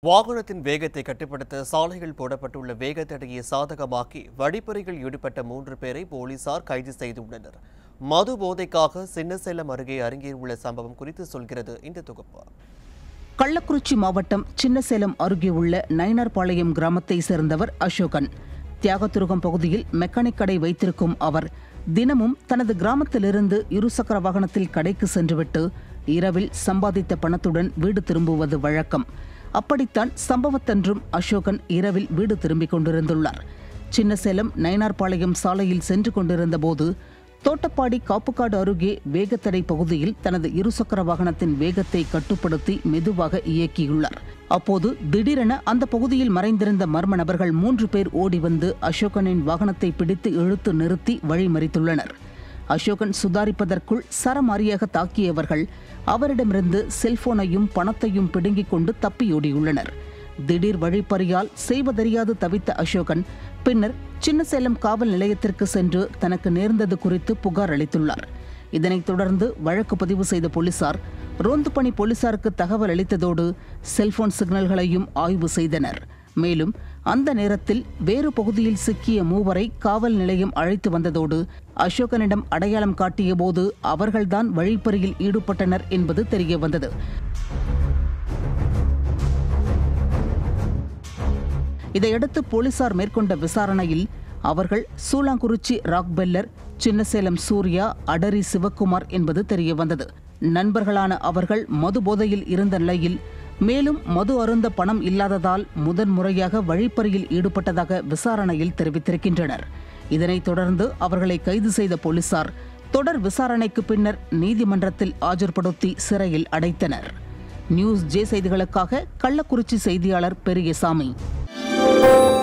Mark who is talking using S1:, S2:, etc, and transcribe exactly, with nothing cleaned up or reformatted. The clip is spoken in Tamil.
S1: வாகனத்தின் வேகத்தை கட்டுப்படுத்த சாலையில் போடப்பட்டுள்ள வேகத்தடையை சாதகமாக்கி வழிப்பறியில் ஈடுபட்ட மூன்று பேரை போலீசார் கைது செய்துள்ளனர். மது போதைக்காக சின்னசேலம் அருகே அரங்கேறியுள்ள சம்பவம் குறித்து சொல்கிறது இந்த தொகுப்பு.
S2: கள்ளக்குறிச்சி மாவட்டம் சின்னசேலம் அருகே உள்ள நயினார்பாளையம் கிராமத்தை சேர்ந்தவர் அசோகன். தியாகதுருகம் பகுதியில் மெக்கானிக் கடை வைத்திருக்கும் அவர் தினமும் தனது கிராமத்திலிருந்து இருசக்கர வாகனத்தில் கடைக்கு சென்றுவிட்டு இரவில் சம்பாதித்த பணத்துடன் வீடு திரும்புவது வழக்கம். அப்படித்தான் சம்பவத்தன்றும் அசோகன் இரவில் வீடு திரும்பிக் கொண்டிருந்துள்ளார். சின்னசேலம் நயினார்பாளையம் சாலையில் சென்று கொண்டிருந்த போது தோட்டப்பாடி காப்புக்காடு அருகே வேகத்தடை பகுதியில் தனது இருசக்கர வாகனத்தின் வேகத்தை கட்டுப்படுத்தி மெதுவாக இயக்கியுள்ளார். அப்போது திடீரென அந்த பகுதியில் மறைந்திருந்த மர்ம நபர்கள் மூன்று பேர் ஓடி வந்து அசோகனின் வாகனத்தை பிடித்து இழுத்து நிறுத்தி வழிமறித்துள்ளனர். அசோகன் சுதாரிப்பதற்குள் சரமாரியாக தாக்கியவர்கள் அவரிடமிருந்து செல்போனையும் பணத்தையும் பிடுங்கிக் கொண்டு தப்பியோடியுள்ளனர். திடீர் வழிப்பறியால் செய்வதறியாது தவித்த அசோகன் பின்னர் சின்னசேலம் காவல் நிலையத்திற்கு சென்று தனக்கு நேர்ந்தது குறித்து புகார் அளித்துள்ளார். இதனைத் தொடர்ந்து வழக்கு பதிவு செய்த போலீசார் ரோந்து பணி போலீசாருக்கு தகவல் அளித்ததோடு செல்போன் சிக்னல்களையும் ஆய்வு செய்தனர். மேலும் அந்த நேரத்தில் வேறு பகுதியில் சிக்கிய மூவரை காவல் நிலையம் அழைத்து வந்ததோடு அசோகனிடம் அடையாளம் காட்டிய போது அவர்கள்தான் வழிப்பறியில் ஈடுபட்டனர் என்பது தெரியவந்தது. இதையடுத்து போலீசார் மேற்கொண்ட விசாரணையில் அவர்கள் சூளாங்குறிச்சி ராக்பெல்லர், சின்னசேலம் சூர்யா, அடரி சிவக்குமார் என்பது தெரியவந்தது. நண்பர்களான அவர்கள் மது போதையில் இருந்த நிலையில் மேலும் மது அருந்த பணம் இல்லாததால் முதன்முறையாக வழிப்பறியில் ஈடுபட்டதாக விசாரணையில் தெரிவித்திருக்கின்றனர். இதனைத் தொடர்ந்து அவர்களை கைது செய்த போலீசார் தொடர் விசாரணைக்கு பின்னர் நீதிமன்றத்தில் ஆஜர்படுத்தி சிறையில் அடைத்தனர். நியூஸ் ஜே செய்திகளுக்காக கள்ளக்குறிச்சி செய்தியாளர் பெரியசாமி.